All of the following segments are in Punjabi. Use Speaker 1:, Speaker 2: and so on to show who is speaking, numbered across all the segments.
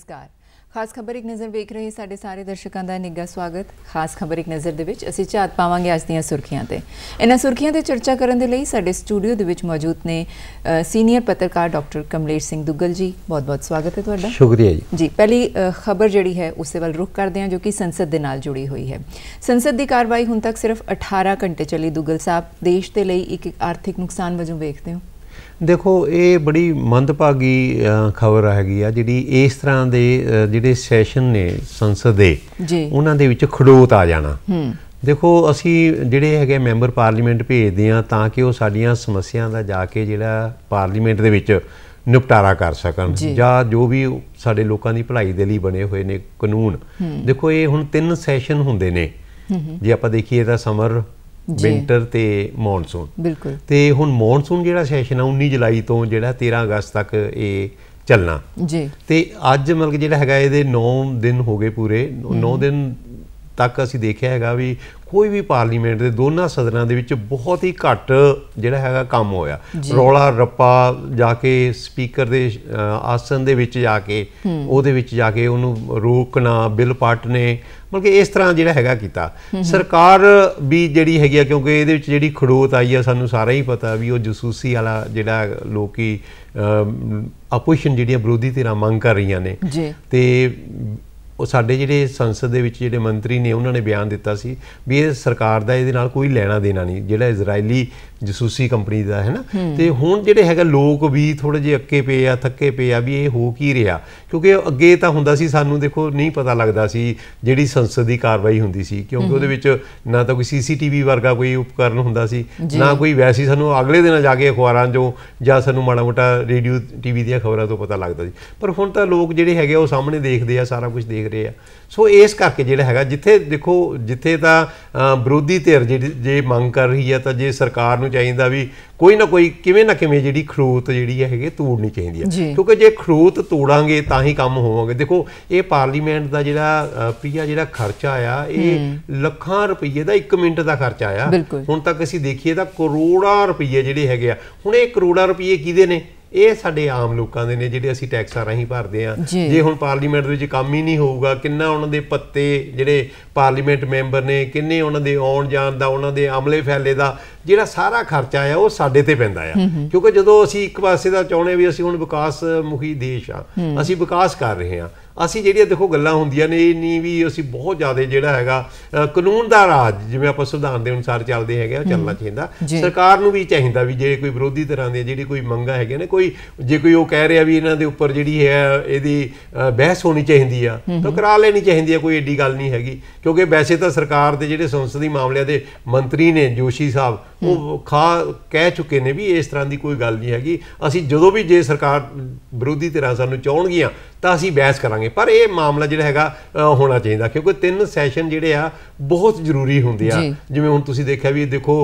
Speaker 1: नमस्कार। खास खबर एक नज़र वेख रहे साडे सारे दर्शकों का निघा स्वागत। खास खबर एक नज़र दे विच असीं झात पावांगे अज दीआं सुर्खियां ते। इन्हां सुर्खियां ते चर्चा करन दे लई साडे स्टूडियो दे विच मौजूद ने सीनियर पत्रकार डॉक्टर कमलेश सिंह दुग्गल जी। बहुत बहुत स्वागत है तुहाडा।
Speaker 2: शुक्रिया जी।
Speaker 1: जी पहली खबर जिहड़ी है उस वल रुख करदे हां जो कि संसद दे नाल जुड़ी हुई है। संसद की कार्रवाई हुण तक सिर्फ 18 घंटे चली। दुग्गल साहब, देश के लिए एक आर्थिक नुकसान वजों वेखते हो?
Speaker 2: देखो ये बड़ी मंदभागी खबर हैगी आ जिहड़ी इस तरह के जिहड़े सैशन ने संसद दे उन्हां दे विच खड़ोत आ जाना। देखो असी जिहड़े हैगे मैंबर पार्लीमेंट भेजदे आ तां कि वो साडीआं समस्यावां दा जाके जिहड़ा पार्लीमेंट दे विच निपटारा कर सकन जां जो भी साडे लोकां दी भलाई दे लई बने हुए ने कानून। देखो ये हुण 3 सैशन हुंदे ने जे आपां देखीए तां समर विंटर ते मॉनसून।
Speaker 1: बिल्कुल।
Speaker 2: ते हुण मॉनसून जिहड़ा सैशन आ 19 जुलाई तो जिहड़ा 13 अगस्त तक ये चलना जी। ते अज मतलब जिहड़ा हैगा इहदे 9 दिन हो गए पूरे। 9 दिन तक असीं देखिया हैगा भी कोई भी पार्लीमेंट के दोनों सदनां दे विच बहुत ही घट जिहड़ा हैगा काम होया। रौला रप्पा जाके स्पीकर दे आसन दे विच जाके उहदे विच जाके उहनूं रोकना, बिल पाटने, मतलब कि इस तरह जिहड़ा हैगा कीता। सरकार भी जिहड़ी हैगी आ क्योंकि इहदे विच जिहड़ी खड़ोत आई आ सानूं सारा ही पता भी वो जसूसी वाला जिहड़ा लोकी अपोजिशन जिहड़ियां विरोधी धिरां मंग कर रहीआं ने ते ਉਹ ਸਾਡੇ ਜਿਹੜੇ ਸੰਸਦ ਦੇ ਵਿੱਚ ਜਿਹੜੇ ਮੰਤਰੀ ਨੇ ਉਹਨਾਂ ਨੇ ਬਿਆਨ ਦਿੱਤਾ ਸੀ ਵੀ ਇਹ ਸਰਕਾਰ ਦਾ ਇਹਦੇ ਨਾਲ ਕੋਈ ਲੈਣਾ ਦੇਣਾ ਨਹੀਂ ਜਿਹੜਾ ਇਜ਼ਰਾਈਲੀ ਜਸੂਸੀ ਕੰਪਨੀ ਦਾ ਹੈ ਨਾ। ਤੇ ਹੁਣ ਜਿਹੜੇ ਹੈਗਾ ਲੋਕ ਵੀ ਥੋੜੇ ਜਿਹੇ ਅੱਕੇ ਪਏ ਆ, ਥੱਕੇ ਪਏ ਆ ਵੀ ਇਹ ਹੋ ਕੀ ਰਿਹਾ ਕਿਉਂਕਿ ਅੱਗੇ ਤਾਂ ਹੁੰਦਾ ਸੀ ਸਾਨੂੰ ਦੇਖੋ ਨਹੀਂ ਪਤਾ ਲੱਗਦਾ ਸੀ ਜਿਹੜੀ ਸੰਸਦ ਦੀ ਕਾਰਵਾਈ ਹੁੰਦੀ ਸੀ ਕਿਉਂਕਿ ਉਹਦੇ ਵਿੱਚ ਨਾ ਤਾਂ ਕੋਈ CCTV ਵਰਗਾ ਕੋਈ ਉਪਕਰਨ ਹੁੰਦਾ ਸੀ ਨਾ ਕੋਈ ਵੈਸੀ ਸਾਨੂੰ ਅਗਲੇ ਦਿਨ ਜਾ ਕੇ ਅਖਬਾਰਾਂ 'ਚੋਂ ਜਾਂ ਸਾਨੂੰ ਮਾੜਾ ਮੋਟਾ ਰੇਡੀਓ TV ਦੀਆਂ ਖਬਰਾਂ ਤੋਂ ਪਤਾ ਲੱਗਦਾ ਸੀ। ਪਰ ਹੁਣ ਤਾਂ ਲੋਕ ਜਿਹੜੇ ਹੈਗੇ ਉਹ ਸਾਹਮਣੇ ਦੇਖਦੇ ਆ, ਸਾਰਾ ਕੁਝ ਦੇਖ ਰਹੇ ਆ। ਸੋ ਇਸ ਕਰਕੇ ਜਿਹੜਾ ਹੈਗਾ ਜਿੱਥੇ ਦੇਖੋ ਜਿੱਥੇ ਤਾਂ ਵਿਰੋਧੀ ਧਿਰ ਜੇ ਮੰਗ ਕਰ ਰਹੀ ਹੈ ਤਾਂ ਜੇ ਸਰਕਾਰ ਨੂੰ ਚਾਹੀਦਾ ਵੀ ਕੋਈ ਨਾ ਕੋਈ ਕਿਵੇਂ ਨਾ ਕਿਵੇਂ ਜਿਹੜੀ ਖੜੋਤ ਜਿਹੜੀ ਹੈਗੀ ਤੋੜਨੀ ਚਾਹੀਦੀ ਹੈ ਕਿਉਂਕਿ ਜੇ ਖੜੋਤ ਤੋੜਾਂਗੇ ਤਾਂ ਹੀ ਕੰਮ ਹੋਵਾਂਗੇ। ਦੇਖੋ ਇਹ ਪਾਰਲੀਮੈਂਟ ਦਾ ਜਿਹੜਾ ਪ੍ਰਿਆ ਜਿਹੜਾ ਖਰਚਾ ਆ ਇਹ ਲੱਖਾਂ ਰੁਪਈਏ ਦਾ 1 ਮਿੰਟ ਦਾ ਖਰਚਾ ਆ। ਹੁਣ ਤੱਕ ਅਸੀਂ ਦੇਖੀਏ ਤਾਂ ਕਰੋੜਾਂ ਰੁਪਈਏ ਜਿਹੜੇ ਹੈਗੇ ਆ। ਹੁਣ ਇਹ ਕਰੋੜਾਂ ਰੁਪਈਏ ਕਿਹਦੇ ਨੇ? ਇਹ ਸਾਡੇ ਆਮ ਲੋਕਾਂ ਦੇ ਨੇ ਜਿਹੜੇ ਅਸੀਂ ਟੈਕਸਾਂ ਰਾਹੀਂ ਭਰਦੇ ਆ। ਜੇ ਹੁਣ ਪਾਰਲੀਮੈਂਟ ਵਿੱਚ ਕੰਮ ਹੀ ਨਹੀਂ ਹੋਊਗਾ ਕਿੰਨਾ ਉਹਨਾਂ ਦੇ ਪੱਤੇ ਜਿਹੜੇ ਪਾਰਲੀਮੈਂਟ ਮੈਂਬਰ ਨੇ ਕਿੰਨੇ ਉਹਨਾਂ ਦੇ ਆਉਣ ਜਾਣ ਦਾ ਉਹਨਾਂ ਦੇ ਅਮਲੇ ਫੈਲੇ ਦਾ ਜਿਹੜਾ ਸਾਰਾ ਖਰਚਾ ਆ ਉਹ ਸਾਡੇ ਤੇ ਪੈਂਦਾ ਆ ਕਿਉਂਕਿ ਜਦੋਂ ਅਸੀਂ ਇੱਕ ਪਾਸੇ ਦਾ ਚਾਹੁੰਦੇ ਵੀ ਅਸੀਂ ਹੁਣ ਵਿਕਾਸ ਮੁਖੀ ਦੇਸ਼ ਆ, ਅਸੀਂ ਵਿਕਾਸ ਕਰ ਰਹੇ ਹਾਂ। ਅਸੀਂ ਜਿਹੜੀਆਂ ਦੇਖੋ ਗੱਲਾਂ ਹੁੰਦੀਆਂ ਨੇ ਇਹ ਨਹੀਂ ਵੀ ਅਸੀਂ ਬਹੁਤ ਜ਼ਿਆਦਾ ਜਿਹੜਾ ਹੈਗਾ ਕਾਨੂੰਨ ਦਾ ਰਾਜ ਜਿਵੇਂ ਆਪਾਂ ਸੰਵਿਧਾਨ ਦੇ ਅਨੁਸਾਰ ਚੱਲਦੇ ਹੈਗੇ ਉਹ ਚੱਲਣਾ ਚਾਹੀਦਾ। ਸਰਕਾਰ ਨੂੰ ਵੀ ਚਾਹੀਦਾ ਵੀ ਜੇ ਕੋਈ ਵਿਰੋਧੀ ਤਰ੍ਹਾਂ ਦੀਆਂ ਜਿਹੜੀ ਕੋਈ ਮੰਗਾਂ ਹੈਗੀਆਂ ਨੇ ਕੋਈ ਜੇ ਕੋਈ ਉਹ ਕਹਿ ਰਿਹਾ ਵੀ ਇਹਨਾਂ ਦੇ ਉੱਪਰ ਜਿਹੜੀ ਹੈ ਇਹਦੀ ਬਹਿਸ ਹੋਣੀ ਚਾਹੀਦੀ ਆ ਤਾਂ ਕਰਾ ਲੈਣੀ ਚਾਹੀਦੀ ਆ। ਕੋਈ ਐਡੀ ਗੱਲ ਨਹੀਂ ਹੈਗੀ ਕਿਉਂਕਿ ਵੈਸੇ ਤਾਂ ਸਰਕਾਰ ਦੇ ਜਿਹੜੇ ਸੰਸਦੀ ਮਾਮਲਿਆਂ ਦੇ ਮੰਤਰੀ ਨੇ ਜੋਸ਼ੀ ਸਾਹਿਬ ਉਹ ਕਹਿ ਚੁੱਕੇ ਨੇ ਵੀ ਇਸ ਤਰ੍ਹਾਂ ਦੀ ਕੋਈ ਗੱਲ ਨਹੀਂ ਹੈਗੀ। ਅਸੀਂ ਜਦੋਂ ਵੀ ਜੇ ਸਰਕਾਰ ਵਿਰੋਧੀ ਧਿਰਾਂ ਸਾਨੂੰ ਚਾਹਣਗੀਆਂ ਤਾਂ ਅਸੀਂ ਬਹਿਸ ਕਰਾਂਗੇ ਪਰ ਇਹ ਮਾਮਲਾ ਜਿਹੜਾ ਹੈਗਾ ਹੋਣਾ ਚਾਹੀਦਾ ਕਿਉਂਕਿ 3 ਸੈਸ਼ਨ ਜਿਹੜੇ ਆ ਬਹੁਤ ਜ਼ਰੂਰੀ ਹੁੰਦੇ ਆ। ਜਿਵੇਂ ਹੁਣ ਤੁਸੀਂ ਦੇਖਿਆ ਵੀ ਦੇਖੋ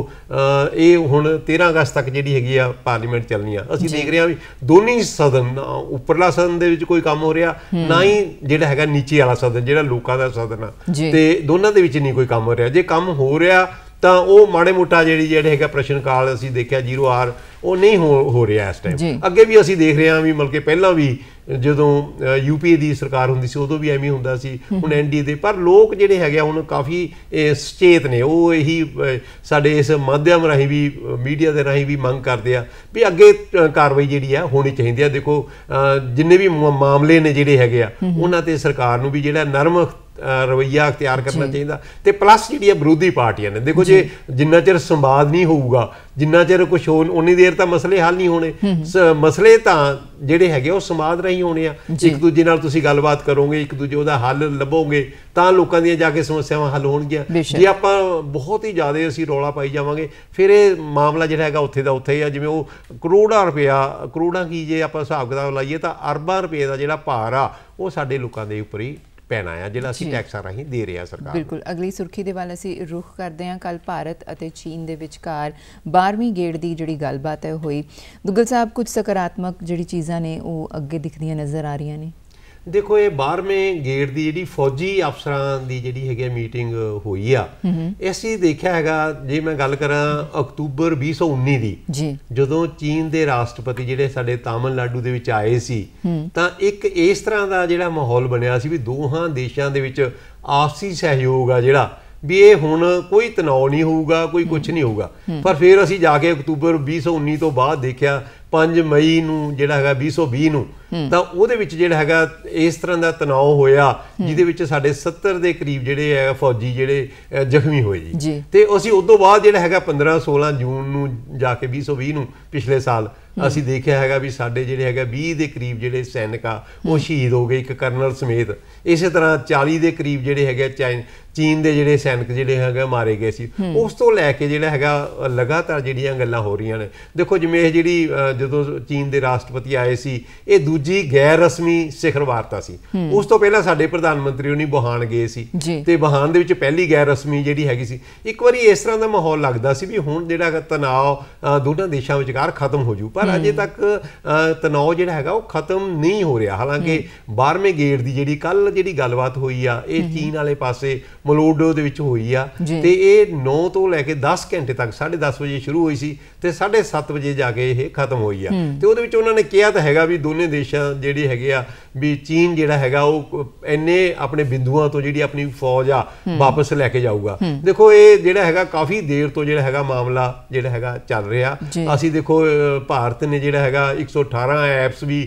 Speaker 2: ਇਹ ਹੁਣ 13 ਅਗਸਤ ਤੱਕ ਜਿਹੜੀ ਹੈਗੀ ਆ ਪਾਰਲੀਮੈਂਟ ਚੱਲਣੀ ਆ। ਅਸੀਂ ਦੇਖ ਰਹੇ ਹਾਂ ਵੀ ਦੋਨੀ ਸਦਨ ਉੱਪਰਲਾ ਸਦਨ ਦੇ ਵਿੱਚ ਕੋਈ ਕੰਮ ਹੋ ਰਿਹਾ ਨਾ ਹੀ ਜਿਹੜਾ ਹੈਗਾ ਨੀਚੇ ਵਾਲਾ ਸਦਨ ਜਿਹੜਾ ਲੋਕਾਂ ਦਾ ਸਦਨ ਆ ਤੇ ਦੋਨਾਂ ਦੇ ਵਿੱਚ ਨਹੀਂ ਕੋਈ ਕੰਮ ਹੋ ਰਿਹਾ। ਜੇ ਕੰਮ ਹੋ ਰਿਹਾ ਤਾਂ ਉਹ ਮਾੜੇ ਮੋਟਾ ਜਿਹੜੇ ਹੈਗਾ ਪ੍ਰਸ਼ਨ ਕਾਲ ਅਸੀਂ ਦੇਖਿਆ 0 ਆਰ ਉਹ ਨਹੀਂ ਹੋ ਰਿਹਾ ਇਸ ਟਾਈਮ। ਅੱਗੇ ਵੀ ਅਸੀਂ ਦੇਖ ਰਹੇ ਹਾਂ ਵੀ ਮਤਲਬ ਕਿ ਪਹਿਲਾਂ ਵੀ ਜਦੋਂ UPA ਦੀ ਸਰਕਾਰ ਹੁੰਦੀ ਸੀ ਉਦੋਂ ਵੀ ਐਵੇਂ ਹੁੰਦਾ ਸੀ ਹੁਣ NDA ਦੇ। ਪਰ ਲੋਕ ਜਿਹੜੇ ਹੈਗੇ ਹੁਣ ਕਾਫੀ ਸੁਚੇਤ ਨੇ ਉਹ ਇਹੀ ਸਾਡੇ ਇਸ ਮਾਧਿਅਮ ਰਾਹੀਂ ਵੀ ਮੀਡੀਆ ਦੇ ਰਾਹੀਂ ਵੀ ਮੰਗ ਕਰਦੇ ਆ ਵੀ ਅੱਗੇ ਕਾਰਵਾਈ ਜਿਹੜੀ ਆ ਹੋਣੀ ਚਾਹੀਦੀ ਆ। ਦੇਖੋ ਜਿੰਨੇ ਵੀ ਮਾਮਲੇ ਨੇ ਜਿਹੜੇ ਹੈਗੇ ਆ ਉਹਨਾਂ 'ਤੇ ਸਰਕਾਰ ਨੂੰ ਵੀ ਜਿਹੜਾ ਨਰਮ ਰਵੱਈਆ ਅਖਤਿਆਰ ਕਰਨਾ ਚਾਹੀਦਾ ਤੇ ਪਲੱਸ ਜਿਹੜੀਆਂ ਵਿਰੋਧੀ ਪਾਰਟੀਆਂ ਨੇ ਦੇਖੋ ਜੇ ਜਿੰਨਾ ਚਿਰ ਸੰਵਾਦ ਨਹੀਂ ਹੋਊਗਾ ਜਿੰਨਾ ਚਿਰ ਕੁਛ ਉਨੀ ਦੇਰ ਤਾਂ ਮਸਲੇ ਹੱਲ ਨਹੀਂ ਹੋਣੇ। ਮਸਲੇ ਤਾਂ ਜਿਹੜੇ ਹੈਗੇ ਉਹ ਸੰਵਾਦ ਰਾਹੀਂ ਹੋਣੇ ਆ। ਇੱਕ ਦੂਜੇ ਨਾਲ ਤੁਸੀਂ ਗੱਲਬਾਤ ਕਰੋਗੇ ਇੱਕ ਦੂਜੇ ਉਹਦਾ ਹੱਲ ਲੱਭੋਗੇ ਤਾਂ ਲੋਕਾਂ ਦੀਆਂ ਜਾ ਕੇ ਸਮੱਸਿਆਵਾਂ ਹੱਲ ਹੋਣਗੀਆਂ। ਜੇ ਆਪਾਂ ਬਹੁਤ ਹੀ ਜ਼ਿਆਦਾ ਅਸੀਂ ਰੌਲਾ ਪਾਈ ਜਾਵਾਂਗੇ ਫਿਰ ਇਹ ਮਾਮਲਾ ਜਿਹੜਾ ਹੈਗਾ ਉੱਥੇ ਦਾ ਉੱਥੇ ਹੀ ਆ। ਜਿਵੇਂ ਉਹ ਕਰੋੜਾਂ ਰੁਪਇਆ ਕਰੋੜਾਂ ਕੀ ਜੇ ਆਪਾਂ ਹਿਸਾਬ ਕਿਤਾਬ ਲਾਈਏ ਤਾਂ ਅਰਬਾਂ ਰੁਪਏ ਦਾ ਜਿਹੜਾ ਭਾਰ ਆ ਉਹ ਸਾਡੇ ਲੋਕਾਂ ਦੇ ਉੱਪਰ ਹੀ ਪੈਣਾ ਆ ਜਿਹੜਾ ਅਸੀਂ ਟੈਕਸਾਂ ਰਾਹੀਂ ਦੇ ਰਹੇ ਆ ਸਰਕਾਰ। ਬਿਲਕੁਲ।
Speaker 1: ਅਗਲੀ ਸੁਰਖੀ ਦੇ ਵੱਲ ਅਸੀਂ ਰੁਖ ਕਰਦੇ ਹਾਂ। ਕੱਲ ਭਾਰਤ ਅਤੇ ਚੀਨ ਦੇ ਵਿਚਕਾਰ 12ਵੀਂ ਗੇੜ ਦੀ ਜਿਹੜੀ ਗੱਲਬਾਤ ਹੈ ਹੋਈ। ਦੁੱਗਲ ਸਾਹਿਬ ਕੁਝ ਸਕਾਰਾਤਮਕ ਜਿਹੜੀ ਚੀਜ਼ਾਂ ਨੇ ਉਹ ਅੱਗੇ ਦਿਖਦੀਆਂ ਨਜ਼ਰ ਆ ਰਹੀਆਂ ਨੇ।
Speaker 2: ਦੇਖੋ ਇਹ 12ਵੇਂ ਗੇੜ ਦੀ ਜਿਹੜੀ ਫੌਜੀ ਅਫਸਰਾਂ ਦੀ ਜਿਹੜੀ ਹੈਗੀ ਮੀਟਿੰਗ ਹੋਈ ਆ, ਅਸੀਂ ਦੇਖਿਆ ਹੈਗਾ, ਜੇ ਮੈਂ ਗੱਲ ਕਰਾਂ ਅਕਤੂਬਰ 2019 ਦੀ, ਜਦੋਂ ਚੀਨ ਦੇ ਰਾਸ਼ਟਰਪਤੀ ਜਿਹੜੇ ਸਾਡੇ ਤਾਮਿਲਨਾਡੂ ਦੇ ਵਿੱਚ ਆਏ ਸੀ, ਤਾਂ ਇੱਕ ਇਸ ਤਰ੍ਹਾਂ ਦਾ ਜਿਹੜਾ ਮਾਹੌਲ ਬਣਿਆ ਸੀ ਵੀ ਦੋਹਾਂ ਦੇਸ਼ਾਂ ਦੇ ਵਿੱਚ ਆਪਸੀ ਸਹਿਯੋਗ ਆ ਜਿਹੜਾ ਵੀ ਇਹ ਹੁਣ ਕੋਈ ਤਣਾਅ ਨਹੀਂ ਹੋਊਗਾ, ਕੋਈ ਕੁਝ ਨਹੀਂ ਹੋਊਗਾ। ਪਰ ਫਿਰ ਅਸੀਂ ਜਾ ਕੇ ਅਕਤੂਬਰ 2019 ਤੋਂ ਬਾਅਦ ਦੇਖਿਆ 5 ਮਈ ਨੂੰ ਜਿਹੜਾ ਹੈਗਾ 2020 ਨੂੰ, ਤਾਂ ਉਹਦੇ ਵਿੱਚ ਜਿਹੜਾ ਹੈਗਾ ਇਸ ਤਰ੍ਹਾਂ ਦਾ ਤਣਾਅ ਹੋਇਆ ਜਿਹਦੇ ਵਿੱਚ ਸਾਡੇ 70 ਦੇ ਕਰੀਬ ਜਿਹੜੇ ਹੈ ਫੌਜੀ ਜਿਹੜੇ ਜ਼ਖਮੀ ਹੋਏ ਜੀ। ਤੇ ਅਸੀਂ ਉਸ ਤੋਂ ਬਾਅਦ ਜਿਹੜਾ ਹੈਗਾ 15-16 ਜੂਨ ਨੂੰ ਜਾ ਕੇ 2020 ਨੂੰ ਪਿਛਲੇ ਸਾਲ ਅਸੀਂ ਦੇਖਿਆ ਹੈਗਾ ਵੀ ਸਾਡੇ ਜਿਹੜੇ ਹੈਗਾ 20 ਦੇ ਕਰੀਬ ਜਿਹੜੇ ਸੈਨਿਕ ਆ ਉਹ ਸ਼ਹੀਦ ਹੋ ਗਏ, ਇੱਕ ਕਰਨਲ ਸਮੇਤ। ਇਸੇ ਤਰ੍ਹਾਂ 40 ਦੇ ਕਰੀਬ ਜਿਹੜੇ ਹੈਗੇ ਚੀਨ ਦੇ ਜਿਹੜੇ ਸੈਨਿਕ ਜਿਹੜੇ ਹੈਗੇ ਮਾਰੇ ਗਏ ਸੀ। ਉਸ ਤੋਂ ਲੈ ਕੇ ਜਿਹੜਾ ਹੈਗਾ ਲਗਾਤਾਰ ਜਿਹੜੀਆਂ ਗੱਲਾਂ ਹੋ ਰਹੀਆਂ ਨੇ। ਦੇਖੋ ਜਿਵੇਂ ਇਹ ਜਿਹੜੀ ਜਦੋਂ ਚੀਨ ਦੇ ਰਾਸ਼ਟਰਪਤੀ ਆਏ ਸੀ, ਇਹ ਦੂਜੀ ਗੈਰ ਰਸਮੀ ਸਿਖਰ ਵਾਰਤਾ ਸੀ। ਉਸ ਤੋਂ ਪਹਿਲਾਂ ਸਾਡੇ ਪ੍ਰਧਾਨ ਮੰਤਰੀ ਉਹਨੀ ਵੁਹਾਨ ਗਏ ਸੀ, ਤੇ ਵੁਹਾਨ ਦੇ ਵਿੱਚ ਪਹਿਲੀ ਗੈਰ ਰਸਮੀ ਜਿਹੜੀ ਹੈਗੀ ਸੀ। ਇੱਕ ਵਾਰੀ ਇਸ ਤਰ੍ਹਾਂ ਦਾ ਮਾਹੌਲ ਲੱਗਦਾ ਸੀ ਵੀ ਹੁਣ ਜਿਹੜਾ ਤਣਾਅ ਦੋਨਾਂ ਦੇਸ਼ਾਂ ਵਿਚਕਾਰ ਖਤਮ ਹੋ ਜੂ, ਪਰ ਅਜੇ ਤੱਕ ਤਣਾਅ ਜਿਹੜਾ ਹੈਗਾ ਉਹ ਖਤਮ ਨਹੀਂ ਹੋ ਰਿਹਾ। ਹਾਲਾਂਕਿ 12ਵੇਂ ਗੇੜ ਦੀ ਜਿਹੜੀ ਕੱਲ ਜਿਹੜੀ ਗੱਲਬਾਤ ਹੋਈ ਆ, ਇਹ ਚੀਨ ਵਾਲੇ ਪਾਸੇ ਮਲੋਡੋ ਦੇ ਵਿੱਚ ਹੋਈ ਆ, ਤੇ ਇਹ 9 ਤੋਂ ਲੈ ਕੇ 10 ਘੰਟੇ ਤੱਕ 10:30 ਵਜੇ ਸ਼ੁਰੂ ਹੋਈ ਸੀ ਤੇ 7:30 ਵਜੇ ਜਾ ਕੇ ਇਹ ਖਤਮ ਹੋਈ ਆ। ਤੇ ਉਹਦੇ ਵਿੱਚ ਉਹਨਾਂ ਨੇ ਕਿਹਾ ਤਾਂ ਹੈਗਾ ਵੀ ਦੋਨੇ ਦੇਸ਼ਾਂ ਜਿਹੜੇ ਹੈਗੇ ਆ ਵੀ ਚੀਨ ਜਿਹੜਾ ਹੈਗਾ ਉਹ ਇੰਨੇ ਆਪਣੇ ਬਿੰਦੂਆਂ ਤੋਂ ਜਿਹੜੀ ਆਪਣੀ ਫੌਜ ਆ ਵਾਪਸ ਲੈ ਕੇ ਜਾਊਗਾ। ਦੇਖੋ ਇਹ ਜਿਹੜਾ ਹੈਗਾ ਕਾਫੀ ਦੇਰ ਤੋਂ ਜਿਹੜਾ ਹੈਗਾ ਮਾਮਲਾ ਜਿਹੜਾ ਹੈਗਾ ਚੱਲ ਰਿਹਾ। ਅਸੀਂ ਦੇਖੋ ਭਾਰਤ ਨੇ ਜਿਹੜਾ ਹੈਗਾ 118 ਐਪਸ ਵੀ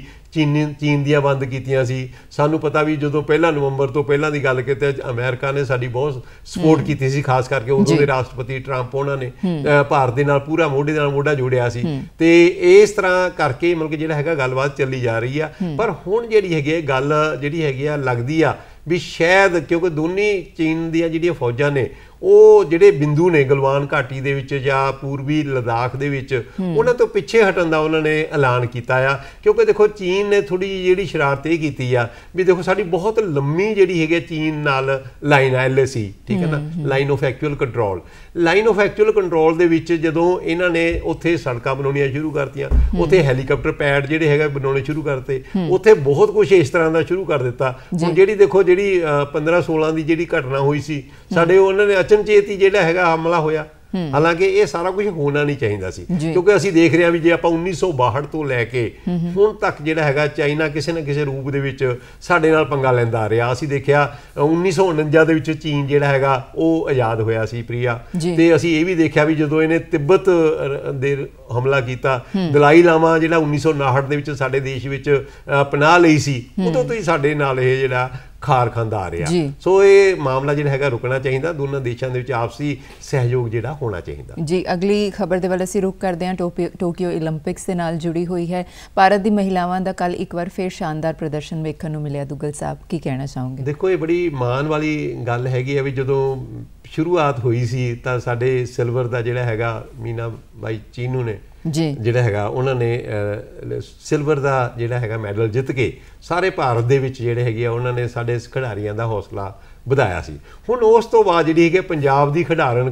Speaker 2: ਚੀਨ ਦੀਆਂ ਬੰਦ ਕੀਤੀਆਂ ਸੀ। ਸਾਨੂੰ ਪਤਾ ਵੀ ਜਦੋਂ 1 ਨਵੰਬਰ ਤੋਂ ਪਹਿਲਾਂ ਦੀ ਗੱਲ ਕੀਤੀ, ਅਮਰੀਕਾ ਨੇ ਸਾਡੀ ਬਹੁਤ ਸਪੋਰਟ ਕੀਤੀ ਸੀ, ਖਾਸ ਕਰਕੇ ਉਦੋਂ ਦੇ ਰਾਸ਼ਟਰਪਤੀ ਟਰੰਪ, ਉਹਨਾਂ ਨੇ ਭਾਰਤ ਦੇ ਨਾਲ ਪੂਰਾ ਮੋਢੇ ਨਾਲ ਮੋਢਾ ਜੋੜਿਆ ਸੀ। ਤੇ ਇਸ ਤਰ੍ਹਾਂ ਕਰਕੇ ਮਤਲਬ ਕਿ ਜਿਹੜਾ ਹੈਗਾ ਗੱਲਬਾਤ ਚੱਲੀ ਜਾ ਰਹੀ ਆ। ਪਰ ਹੁਣ ਜਿਹੜੀ ਹੈਗੀ ਗੱਲ ਜਿਹੜੀ ਹੈਗੀ ਆ ਲੱਗਦੀ ਆ ਵੀ ਸ਼ਾਇਦ ਕਿਉਂਕਿ ਦੋਨੇ ਚੀਨ ਦੀਆਂ ਜਿਹੜੀਆਂ ਫੌਜਾਂ ਨੇ ਉਹ ਜਿਹੜੇ ਬਿੰਦੂ ਨੇ ਗਲਵਾਨ ਘਾਟੀ ਦੇ ਵਿੱਚ ਜਾਂ ਪੂਰਬੀ ਲਦਾਖ ਦੇ ਵਿੱਚ, ਉਹਨਾਂ ਤੋਂ ਪਿੱਛੇ ਹਟਣ ਦਾ ਉਹਨਾਂ ਨੇ ਐਲਾਨ ਕੀਤਾ ਆ। ਕਿਉਂਕਿ ਦੇਖੋ ਚੀਨ ਨੇ ਥੋੜੀ ਜਿਹੀ ਜਿਹੜੀ ਸ਼ਰਾਰਤ ਇਹ ਕੀਤੀ ਆ ਵੀ ਦੇਖੋ ਸਾਡੀ ਬਹੁਤ ਲੰਮੀ ਜਿਹੜੀ ਹੈਗੀ ਚੀਨ ਨਾਲ ਲਾਈਨ ਆ, LAC, ਠੀਕ ਹੈ ਨਾ, line of actual control. Line of actual control ਦੇ ਵਿੱਚ ਜਦੋਂ ਇਹਨਾਂ ਨੇ ਉੱਥੇ ਸੜਕਾਂ ਬਣਾਉਣੀਆਂ ਸ਼ੁਰੂ ਕਰਤੀਆਂ, ਉੱਥੇ ਹੈਲੀਕਾਪਟਰ ਪੈਡ ਜਿਹੜੇ ਹੈਗਾ ਬਣਾਉਣੇ ਸ਼ੁਰੂ ਕਰਤੇ, ਉੱਥੇ ਬਹੁਤ ਕੁਝ ਇਸ ਤਰ੍ਹਾਂ ਦਾ ਸ਼ੁਰੂ ਕਰ ਦਿੱਤਾ। ਹੁਣ ਜਿਹੜੀ ਦੇਖੋ ਜਿਹੜੀ 15-16 ਦੀ ਜਿਹੜੀ ਘਟਨਾ ਹੋਈ ਸੀ, ਸਾਡੇ ਉਹਨਾਂ ਨੇ ਅਚਨਚੇਤ ਹੀ ਜਿਹੜਾ ਹੈਗਾ ਹਮਲਾ ਹੋਇਆ। ਹਾਲਾਂਕਿ ਇਹ ਸਾਰਾ ਕੁਝ ਹੋਣਾ ਨਹੀਂ ਚਾਹੀਦਾ ਸੀ, ਕਿਉਂਕਿ ਅਸੀਂ ਦੇਖ ਰਹੇ ਹਾਂ ਵੀ ਜੇ ਆਪਾਂ 1962 ਤੋਂ ਲੈ ਕੇ ਹੁਣ ਤੱਕ ਜਿਹੜਾ ਹੈਗਾ ਚਾਈਨਾ ਕਿਸੇ ਨਾ ਕਿਸੇ ਰੂਪ ਦੇ ਵਿੱਚ ਸਾਡੇ ਨਾਲ ਪੰਗਾ ਲੈਂਦਾ ਆ ਰਿਹਾ। ਅਸੀਂ ਦੇਖਿਆ 1949 ਦੇ ਵਿੱਚ ਚੀਨ ਜਿਹੜਾ ਹੈਗਾ ਉਹ ਆਜ਼ਾਦ ਹੋਇਆ ਸੀ, ਪ੍ਰਿਆ, ਤੇ ਅਸੀਂ ਇਹ ਵੀ ਦੇਖਿਆ ਵੀ ਜਦੋਂ ਇਹਨੇ ਤਿੱਬਤ ਦੇ ਹਮਲਾ ਕੀਤਾ, ਦਲਾਈ ਲਾਮਾ ਜਿਹੜਾ 1959 ਦੇ ਵਿੱਚ ਸਾਡੇ ਦੇਸ਼ ਵਿੱਚ ਪਨਾਹ ਲਈ ਸੀ, ਉਦੋਂ ਤੋਂ ਹੀ ਸਾਡੇ ਨਾਲ ਇਹ ਜਿਹੜਾ ਖਾਰ ਖਾਂਦਾ ਆ ਰਿਹਾ। ਸੋ ਇਹ ਮਾਮਲਾ ਜਿਹੜਾ ਹੈਗਾ ਰੁਕਣਾ ਚਾਹੀਦਾ, ਦੋਨਾਂ ਦੇਸ਼ਾਂ ਦੇ ਵਿੱਚ ਆਪਸੀ ਸਹਿਯੋਗ ਜਿਹੜਾ ਹੋਣਾ ਚਾਹੀਦਾ ਜੀ।
Speaker 1: ਅਗਲੀ ਖਬਰ ਦੇ ਵੱਲ ਅਸੀਂ ਰੁਕ ਕਰਦੇ ਹਾਂ। ਟੋਕੀਓ ਓਲੰਪਿਕਸ ਦੇ ਨਾਲ ਜੁੜੀ ਹੋਈ ਹੈ। ਭਾਰਤ ਦੀ ਮਹਿਲਾਵਾਂ ਦਾ ਕੱਲ ਇੱਕ ਵਾਰ ਫਿਰ ਸ਼ਾਨਦਾਰ ਪ੍ਰਦਰਸ਼ਨ ਵੇਖਣ ਨੂੰ ਮਿਲਿਆ। ਦੁੱਗਲ ਸਾਹਿਬ ਕੀ ਕਹਿਣਾ ਚਾਹੋਗੇ?
Speaker 2: ਦੇਖੋ ਇਹ ਬੜੀ ਮਾਣ ਵਾਲੀ ਗੱਲ ਹੈਗੀ ਆ ਵੀ ਜਦੋਂ ਸ਼ੁਰੂਆਤ ਹੋਈ ਸੀ ਤਾਂ ਸਾਡੇ ਸਿਲਵਰ ਦਾ ਜਿਹੜਾ ਹੈਗਾ ਮੀਨਾ ਬਾਈ ਚੀਨੂ ਨੇ ਜਿਹੜਾ ਹੈਗਾ ਉਹਨਾਂ ਨੇ ਸਿਲਵਰ ਦਾ ਜਿਹੜਾ ਹੈਗਾ ਮੈਡਲ ਜਿੱਤ ਕੇ ਸਾਰੇ ਭਾਰਤ ਦੇ ਵਿੱਚ ਜਿਹੜੇ ਹੈਗੇ ਆ ਉਹਨਾਂ ਨੇ ਸਾਡੇ ਖਿਡਾਰੀਆਂ ਦਾ ਹੌਸਲਾ ਵਧਾਇਆ ਸੀ। ਹੁਣ ਉਸ ਤੋਂ ਬਾਅਦ ਜਿਹੜੀ ਹੈਗੀ ਪੰਜਾਬ ਦੀ ਖਿਡਾਰਨ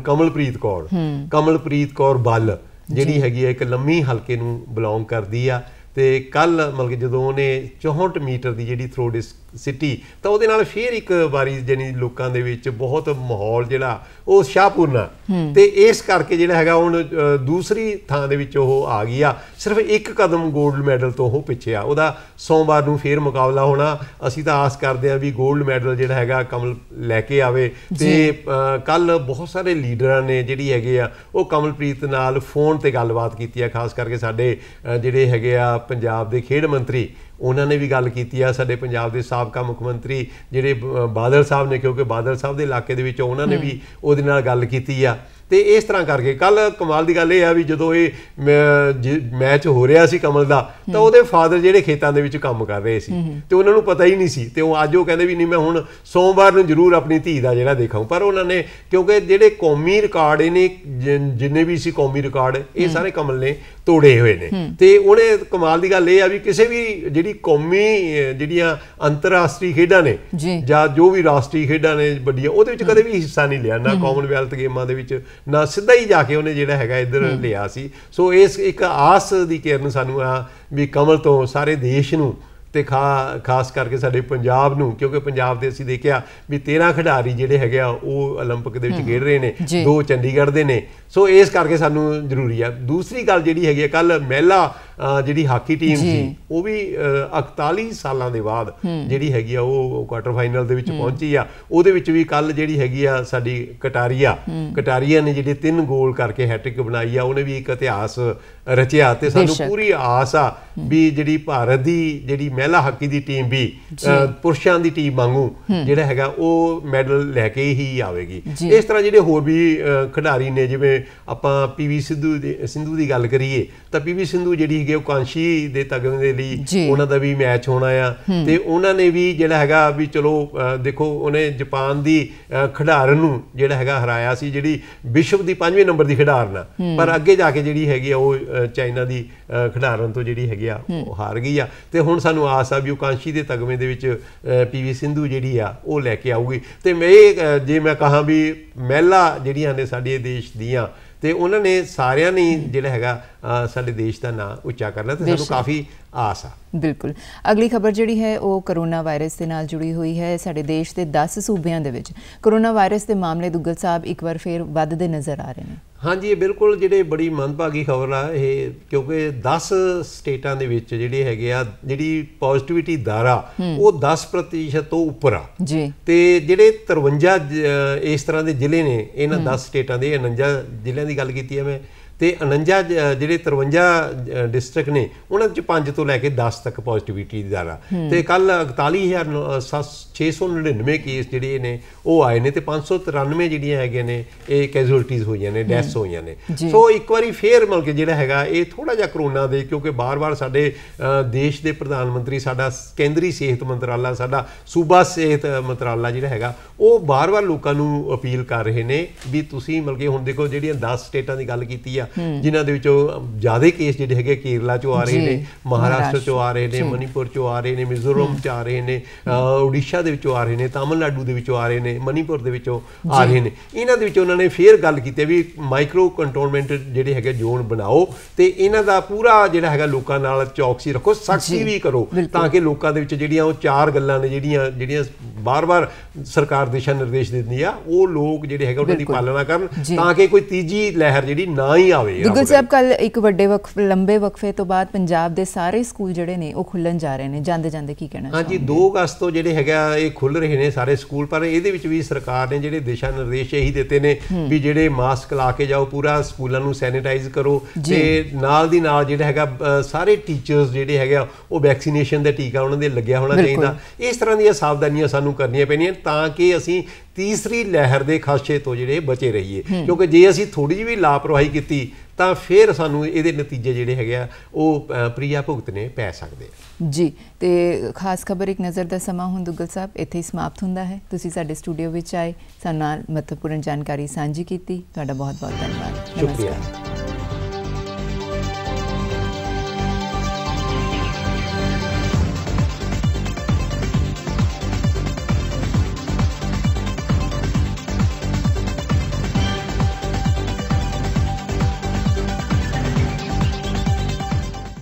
Speaker 2: ਕਮਲਪ੍ਰੀਤ ਕੌਰ ਬੱਲ ਜਿਹੜੀ ਹੈਗੀ ਆ ਇੱਕ ਲੰਮੀ ਹਲਕੇ ਨੂੰ ਬਿਲੋਂਗ ਕਰਦੀ ਆ, ਤੇ ਕੱਲ ਮਤਲਬ ਕਿ ਜਦੋਂ ਉਹਨੇ 64 ਮੀਟਰ ਦੀ ਜਿਹੜੀ ਥਰੋ ਸਿੱਟੀ ਤਾਂ ਉਹਦੇ ਨਾਲ ਫਿਰ ਇੱਕ ਵਾਰੀ ਜਾਨੀ ਲੋਕਾਂ ਦੇ ਵਿੱਚ ਬਹੁਤ ਮਾਹੌਲ ਜਿਹੜਾ ਉਹ ਸ਼ਾਹਪੂਰਨਾ, ਤੇ ਇਸ ਕਰਕੇ ਜਿਹੜਾ ਹੈਗਾ ਹੁਣ ਦੂਸਰੀ ਥਾਂ ਦੇ ਵਿੱਚ ਉਹ ਆ ਗਈ ਆ। ਸਿਰਫ ਇੱਕ ਕਦਮ ਗੋਲਡ ਮੈਡਲ ਤੋਂ ਉਹ ਪਿੱਛੇ ਆ। ਉਹਦਾ ਸੋਮਵਾਰ ਨੂੰ ਫਿਰ ਮੁਕਾਬਲਾ ਹੋਣਾ। ਅਸੀਂ ਤਾਂ ਆਸ ਕਰਦੇ ਹਾਂ ਵੀ ਗੋਲਡ ਮੈਡਲ ਜਿਹੜਾ ਹੈਗਾ ਕਮਲ ਲੈ ਕੇ ਆਵੇ। ਤੇ ਕੱਲ ਬਹੁਤ ਸਾਰੇ ਲੀਡਰਾਂ ਨੇ ਜਿਹੜੀ ਹੈਗੇ ਆ ਉਹ ਕਮਲਪ੍ਰੀਤ ਨਾਲ ਫੋਨ ਤੇ ਗੱਲਬਾਤ ਕੀਤੀ ਆ, ਖਾਸ ਕਰਕੇ ਸਾਡੇ ਜਿਹੜੇ ਹੈਗੇ ਆ ਪੰਜਾਬ ਦੇ ਖੇਡ ਮੰਤਰੀ ਉਹਨਾਂ ਨੇ ਵੀ ਗੱਲ ਕੀਤੀ ਆ, ਸਾਡੇ ਪੰਜਾਬ ਦੇ ਸਾਬਕਾ ਮੁੱਖ ਮੰਤਰੀ ਜਿਹੜੇ ਬਾਦਲ ਸਾਹਿਬ ਨੇ, ਕਿਉਂਕਿ ਬਾਦਲ ਸਾਹਿਬ ਦੇ ਇਲਾਕੇ ਦੇ ਵਿੱਚ ਉਹਨਾਂ ਨੇ ਵੀ ਉਹਦੇ ਨਾਲ ਗੱਲ ਕੀਤੀ ਆ। ਤੇ ਇਸ ਤਰ੍ਹਾਂ ਕਰਕੇ ਕੱਲ ਕਮਾਲ ਦੀ ਗੱਲ ਇਹ ਆ ਵੀ ਜਦੋਂ ਇਹ ਮੈਚ ਹੋ ਰਿਹਾ ਸੀ ਕਮਲ ਦਾ, ਤਾਂ ਉਹਦੇ ਫਾਦਰ ਜਿਹੜੇ ਖੇਤਾਂ ਦੇ ਵਿੱਚ ਕੰਮ ਕਰ ਰਹੇ ਸੀ ਤੇ ਉਹਨਾਂ ਨੂੰ ਪਤਾ ਹੀ ਨਹੀਂ ਸੀ। ਤੇ ਉਹ ਅੱਜ ਉਹ ਕਹਿੰਦੇ ਵੀ ਨਹੀਂ, ਮੈਂ ਹੁਣ ਸੋਮਵਾਰ ਨੂੰ ਜ਼ਰੂਰ ਆਪਣੀ ਧੀ ਦਾ ਜਿਹੜਾ ਦੇਖਾਂ। ਪਰ ਉਹਨਾਂ ਨੇ ਕਿਉਂਕਿ ਜਿਹੜੇ ਕੌਮੀ ਰਿਕਾਰਡ ਇਹਨੇ ਜਿੰਨੇ ਵੀ ਸੀ ਕੌਮੀ ਰਿਕਾਰਡ ਇਹ ਸਾਰੇ ਕਮਲ ਨੇ ਤੋੜੇ ਹੋਏ ਨੇ। ਤੇ ਉਹਨੇ ਕਮਾਲ ਦੀ ਗੱਲ ਇਹ ਆ ਵੀ ਕਿਸੇ ਵੀ ਜਿਹੜੀ ਕੌਮੀ ਜਿਹੜੀਆਂ ਅੰਤਰਰਾਸ਼ਟਰੀ ਖੇਡਾਂ ਨੇ ਜਾਂ ਜੋ ਵੀ ਰਾਸ਼ਟਰੀ ਖੇਡਾਂ ਨੇ ਵੱਡੀਆਂ, ਉਹਦੇ ਵਿੱਚ ਕਦੇ ਵੀ ਹਿੱਸਾ ਨਹੀਂ ਲਿਆ, ਨਾ ਕਾਮਨਵੈਲਥ ਗੇਮਾਂ ਦੇ ਵਿੱਚ, ਨਾ ਸਿੱਧਾ ਹੀ ਜਾ ਕੇ ਉਹਨੇ ਜਿਹੜਾ ਹੈਗਾ ਇੱਧਰ ਲਿਆ ਸੀ। ਸੋ ਇਸ ਇੱਕ ਆਸ ਦੀ ਕਿਰਨ ਸਾਨੂੰ ਆ ਵੀ ਕਮਲ ਤੋਂ ਸਾਰੇ ਦੇਸ਼ ਨੂੰ ਤੇ ਖਾਸ ਕਰਕੇ ਸਾਡੇ ਪੰਜਾਬ ਨੂੰ, ਕਿਉਂਕਿ ਪੰਜਾਬ ਦੇ ਅਸੀਂ ਦੇਖਿਆ ਵੀ 13 ਖਿਡਾਰੀ ਜਿਹੜੇ ਹੈਗੇ ਆ ਉਹ 올림픽 ਦੇ ਵਿੱਚ ਖੇਡ ਰਹੇ ਨੇ, 2 ਚੰਡੀਗੜ੍ਹ ਦੇ ਨੇ। ਸੋ ਇਸ ਕਰਕੇ ਸਾਨੂੰ ਜ਼ਰੂਰੀ ਆ। ਦੂਸਰੀ ਗੱਲ ਜਿਹੜੀ ਹੈਗੀ ਕੱਲ ਮਹਿਲਾ ਜਿਹੜੀ ਹਾਕੀ ਟੀਮ ਸੀ ਉਹ ਵੀ 41 ਸਾਲਾਂ ਦੇ ਬਾਅਦ ਜਿਹੜੀ ਹੈਗੀ ਆ ਉਹ ਕੁਆਟਰ ਫਾਈਨਲ ਦੇ ਵਿੱਚ ਪਹੁੰਚੀ ਆ। ਉਹਦੇ ਵਿੱਚ ਵੀ ਕੱਲ ਜਿਹੜੀ ਹੈਗੀ ਆ ਸਾਡੀ ਕਟਾਰੀਆ ਨੇ ਜਿਹੜੇ 3 ਗੋਲ ਕਰਕੇ ਹੈਟ੍ਰਿਕ ਬਣਾਈ ਆ, ਉਹਨੇ ਵੀ ਇੱਕ ਇਤਿਹਾਸ ਰਚਿਆ। ਤੇ ਸਾਨੂੰ ਪੂਰੀ ਆਸ ਆ ਵੀ ਜਿਹੜੀ ਭਾਰਤ ਦੀ ਜਿਹੜੀ ਮਹਿਲਾ ਹਾਕੀ ਦੀ ਟੀਮ ਵੀ ਪੁਰਸ਼ਾਂ ਦੀ ਟੀਮ ਵਾਂਗੂ ਜਿਹੜਾ ਹੈਗਾ ਉਹ ਮੈਡਲ ਲੈ ਕੇ ਹੀ ਆਵੇਗੀ। ਇਸ ਤਰ੍ਹਾਂ ਜਿਹੜੇ ਹੋਰ ਵੀ ਖਿਡਾਰੀ ਨੇ, ਜਿਵੇਂ ਆਪਾਂ PV ਸਿੰਧੂ ਦੀ ਗੱਲ ਕਰੀਏ ਤਾਂ PV ਸਿੰਧੂ ਜਿਹੜੀ ਹੈਗੀ ਉਹ ਕਾਂਸ਼ੀ ਦੇ ਤਗਮੇ ਦੇ ਲਈ ਉਹਨਾਂ ਦਾ ਵੀ ਮੈਚ ਹੋਣਾ ਆ। ਤੇ ਉਹਨਾਂ ਨੇ ਵੀ ਜਿਹੜਾ ਹੈਗਾ ਵੀ ਚਲੋ ਦੇਖੋ ਉਹਨੇ ਜਾਪਾਨ ਦੀ ਖਿਡਾਰਨ ਨੂੰ ਜਿਹੜਾ ਹੈਗਾ ਹਰਾਇਆ ਸੀ, ਜਿਹੜੀ ਵਿਸ਼ਵ ਦੀ 5ਵੇਂ ਨੰਬਰ ਦੀ ਖਿਡਾਰਨ ਆ, ਪਰ ਅੱਗੇ ਜਾ ਕੇ ਜਿਹੜੀ ਹੈਗੀ ਆ ਉਹ ਚਾਈਨਾ ਦੀ ਖਿਡਾਰਨ ਤੋਂ ਜਿਹੜੀ ਹੈਗੀ ਆ ਉਹ ਹਾਰ ਗਈ ਆ। ਤੇ ਹੁਣ ਸਾਨੂੰ ਆਸ ਆ ਵੀ ਉਹ ਕਾਂਸ਼ੀ ਦੇ ਤਗਮੇ ਦੇ ਵਿੱਚ PV ਸਿੰਧੂ ਜਿਹੜੀ ਆ ਉਹ ਲੈ ਕੇ ਆਊਗੀ। ਤੇ ਮੈਂ ਜੇ ਮੈਂ ਕਹਾਂ ਵੀ ਮਹਿਲਾ ਜਿਹੜੀਆਂ ਨੇ ਸਾਡੇ ਦੇਸ਼ ਦੀਆਂ, ਤੇ ਉਹਨਾਂ ਨੇ ਸਾਰਿਆਂ ਨੇ ਜਿਹੜਾ ਹੈਗਾ ਸਾਡੇ ਦੇਸ਼ ਦਾ ਨਾਂ ਉੱਚਾ ਕਰਨਾ, ਤੇ ਸਾਨੂੰ ਕਾਫੀ ਆਸ ਆ।
Speaker 1: ਬਿਲਕੁਲ। ਅਗਲੀ ਖਬਰ ਜਿਹੜੀ ਹੈ ਉਹ ਕਰੋਨਾ ਵਾਇਰਸ ਦੇ ਨਾਲ ਜੁੜੀ ਹੋਈ ਹੈ। ਸਾਡੇ ਦੇਸ਼ ਦੇ 10 ਸੂਬਿਆਂ ਦੇ ਵਿੱਚ ਕਰੋਨਾ ਵਾਇਰਸ ਦੇ ਮਾਮਲੇ ਦੁੱਗਲ ਸਾਹਿਬ ਇੱਕ ਵਾਰ ਫੇਰ ਵੱਧਦੇ ਨਜ਼ਰ ਆ ਰਹੇ ਨੇ। ਹਾਂਜੀ,
Speaker 2: ਇਹ ਬਿਲਕੁਲ ਜਿਹੜੇ ਬੜੀ ਮੰਦਭਾਗੀ ਖਬਰ ਆ ਇਹ, ਕਿਉਂਕਿ 10 ਸਟੇਟਾਂ ਦੇ ਵਿੱਚ ਜਿਹੜੇ ਹੈਗੇ ਆ ਜਿਹੜੀ ਪੋਜ਼ਿਟਿਵਿਟੀ ਦਰ ਆ ਉਹ 10% ਤੋਂ ਉੱਪਰ ਆ ਜੀ। ਤੇ ਜਿਹੜੇ 53 ਇਸ ਤਰ੍ਹਾਂ ਦੇ ਜ਼ਿਲ੍ਹੇ ਨੇ ਇਹਨਾਂ 10 ਸਟੇਟਾਂ ਦੇ, 49 ਜ਼ਿਲ੍ਹਿਆਂ ਦੀ ਗੱਲ ਕੀਤੀ ਹੈ ਮੈਂ, ਤੇ 49 ਜਿਹੜੇ 53 ਡਿਸਟ੍ਰਿਕਟ ਨੇ ਉਹਨਾਂ ਵਿੱਚ 5 ਤੋਂ ਲੈ ਕੇ 10 ਤੱਕ ਪੋਜ਼ਿਟਿਵਿਟੀ ਦੀ ਦਰ ਆ। ਤੇ ਕੱਲ 41,699 ਕੇਸ ਜਿਹੜੇ ਨੇ ਉਹ ਆਏ ਨੇ, ਤੇ 593 ਜਿਹੜੀਆਂ ਹੈਗੀਆਂ ਨੇ ਇਹ ਕੈਜੂਅਲਟੀਜ਼ ਹੋਈਆਂ ਨੇ, ਡੈਥਸ ਹੋਈਆਂ ਨੇ। ਸੋ ਇੱਕ ਵਾਰੀ ਫੇਰ ਮਿਲ ਕੇ ਜਿਹੜਾ ਹੈਗਾ ਇਹ ਥੋੜਾ ਜਿਹਾ ਕਰੋਨਾ ਦੇ, ਕਿਉਂਕਿ ਬਾਰ-ਬਾਰ ਸਾਡੇ ਦੇਸ਼ ਦੇ ਪ੍ਰਧਾਨ ਮੰਤਰੀ, ਸਾਡਾ ਕੇਂਦਰੀ ਸਿਹਤ ਮੰਤਰਾਲਾ, ਸਾਡਾ ਸੂਬਾ ਸਿਹਤ ਮੰਤਰਾਲਾ ਜਿਹੜਾ ਹੈਗਾ ਉਹ ਬਾਰ-ਬਾਰ ਲੋਕਾਂ ਨੂੰ ਅਪੀਲ ਕਰ ਰਹੇ ਨੇ ਵੀ ਤੁਸੀਂ ਮਿਲ ਕੇ, ਹੁਣ ਦੇਖੋ ਜਿਹੜੀਆਂ 10 ਸਟੇਟਾਂ ਦੀ ਗੱਲ ਕੀਤੀ ਆ ਜਿਨ੍ਹਾਂ ਦੇ ਵਿੱਚੋਂ ਜ਼ਿਆਦਾ ਕੇਸ ਜਿਹੜੇ ਹੈਗੇ ਕੇਰਲਾ ਚੋਂ ਆ ਰਹੇ ਨੇ, ਮਹਾਰਾਸ਼ਟਰ ਚੋਂ ਆ ਰਹੇ ਨੇ, ਮਨੀਪੁਰ ਚੋਂ ਆ ਰਹੇ ਨੇ, ਮਿਜ਼ੋਰਮ ਚ ਆ ਰਹੇ ਨੇ, ਉੜੀਸਾ ਦੇ ਵਿੱਚੋਂ ਆ ਰਹੇ ਨੇ, ਤਾਮਿਲਨਾਡੂ ਦੇ ਵਿੱਚੋਂ ਆ ਰਹੇ ਨੇ, ਮਨੀਪੁਰ ਦੇ ਵਿੱਚੋਂ ਆ ਰਹੇ ਨੇ। ਇਹਨਾਂ ਦੇ ਵਿੱਚ ਉਹਨਾਂ ਨੇ ਫੇਰ ਗੱਲ ਕੀਤੀ ਵੀ ਮਾਈਕਰੋ ਕੰਟਰੋਲਮੈਂਟ ਜਿਹੜੇ ਹੈਗੇ ਜ਼ੋਨ ਬਣਾਓ, ਤੇ ਇਹਨਾਂ ਦਾ ਪੂਰਾ ਜਿਹੜਾ ਹੈਗਾ ਲੋਕਾਂ ਨਾਲ ਚੌਕਸੀ ਰੱਖੋ, ਸਖਤੀ ਵੀ ਕਰੋ, ਤਾਂ ਕਿ ਲੋਕਾਂ ਦੇ ਵਿੱਚ ਜਿਹੜੀਆਂ ਉਹ 4 ਗੱਲਾਂ ਨੇ ਜਿਹੜੀਆਂ ਬਾਰ-ਬਾਰ ਸਰਕਾਰ ਦਿਸ਼ਾ ਨਿਰਦੇਸ਼ ਦਿੰਦੀ ਆ, ਉਹ ਲੋਕ ਜਿਹੜੇ ਹੈਗੇ ਉਹਨਾਂ ਦੀ ਪਾਲਣਾ ਕਰਨ, ਤਾਂ ਕਿ ਕੋਈ ਤੀਜੀ ਲਹਿਰ ਜਿਹੜੀ ਨਾ ਹੀ ਆਵੇ।
Speaker 1: ਦੁੱਗਲ ਸਾਹਿਬ, ਕੱਲ ਇੱਕ ਵੱਡੇ ਲੰਬੇ ਵਕਫੇ ਤੋਂ ਬਾਅਦ ਪੰਜਾਬ ਦੇ ਸਾਰੇ ਸਕੂਲ ਜਿਹੜੇ ਨੇ ਉਹ ਖੁੱਲਣ ਜਾ ਰਹੇ ਨੇ, ਜਾਂਦੇ ਕੀ ਕਹਿਣਾ?
Speaker 2: ਹਾਂਜੀ, 2 ਅਗਸਤ ਤੋਂ ਜਿਹੜੇ ਹੈਗਾ ਇਹ ਖੁੱਲ ਰਹੇ ਨੇ ਸਾਰੇ ਸਕੂਲ, ਪਰ ਇਹਦੇ ਵਿੱਚ ਵੀ ਸਰਕਾਰ ਨੇ ਜਿਹੜੇ ਦਿਸ਼ਾ ਨਿਰਦੇਸ਼ ਇਹੀ ਦਿੱਤੇ ਨੇ ਵੀ ਜਿਹੜੇ ਮਾਸਕ ਲਾ ਕੇ ਜਾਓ, ਪੂਰਾ ਸਕੂਲਾਂ ਨੂੰ ਸੈਨੀਟਾਈਜ਼ ਕਰੋ, ਤੇ ਨਾਲ ਦੀ ਨਾਲ ਜਿਹੜਾ ਹੈਗਾ ਸਾਰੇ ਟੀਚਰਸ ਜਿਹੜੇ ਹੈਗਾ ਉਹ ਵੈਕਸੀਨੇਸ਼ਨ ਦਾ ਟੀਕਾ ਉਹਨਾਂ ਦੇ ਲੱਗਿਆ ਹੋਣਾ ਚਾਹੀਦਾ। ਇਸ ਤਰ੍ਹਾਂ ਦੀਆਂ ਸਾਵਧਾਨੀਆਂ ਸਾਨੂੰ ਕਰਨੀਆਂ ਪੈਣੀਆਂ ਤਾਂ ਕਿ ਅਸੀਂ ਤੀਸਰੀ ਲਹਿਰ ਦੇ ਖਦਸ਼ੇ ਤੋਂ ਜਿਹੜੇ ਬਚੇ ਰਹੀਏ, ਕਿਉਂਕਿ ਜੇ ਅਸੀਂ ਥੋੜੀ ਜਿਹੀ ਵੀ ਲਾਪਰਵਾਹੀ ਕੀਤੀ ਤਾਂ ਫਿਰ ਸਾਨੂੰ ਇਹਦੇ ਨਤੀਜੇ ਜਿਹੜੇ ਹੈਗੇ ਆ ਉਹ ਪ੍ਰਿਆ ਭੁਗਤਣੇ ਪੈ ਸਕਦੇ ਆ
Speaker 1: ਜੀ। ਤੇ ਖਾਸ ਖਬਰ ਇੱਕ ਨਜ਼ਰ ਦਾ ਸਮਾਂ ਹੁਣ ਦੁੱਗਲ ਸਾਹਿਬ ਇੱਥੇ ਹੀ ਸਮਾਪਤ ਹੁੰਦਾ ਹੈ। ਤੁਸੀਂ ਸਾਡੇ ਸਟੂਡੀਓ ਵਿੱਚ ਆਏ, ਸਾਡੇ ਨਾਲ ਮਹੱਤਵਪੂਰਨ ਜਾਣਕਾਰੀ ਸਾਂਝੀ ਕੀਤੀ, ਤੁਹਾਡਾ ਬਹੁਤ ਬਹੁਤ ਧੰਨਵਾਦ।
Speaker 2: ਸ਼ੁਕਰੀਆ।